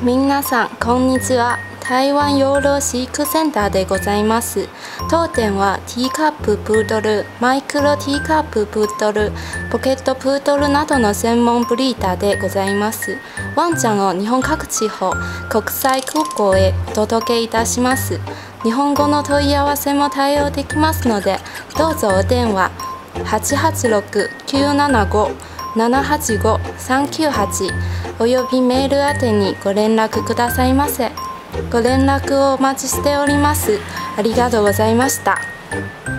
皆さんこんにちは。台湾養老飼育センターでございます。当店はティーカッププードル、マイクロティーカッププードル、ポケットプードルなどの専門ブリーダーでございます。ワンちゃんを日本各地方、国際空港へお届けいたします。日本語の問い合わせも対応できますので、どうぞお電話886-975-785-398およびメール宛てにご連絡くださいませ。ご連絡をお待ちしております。ありがとうございました。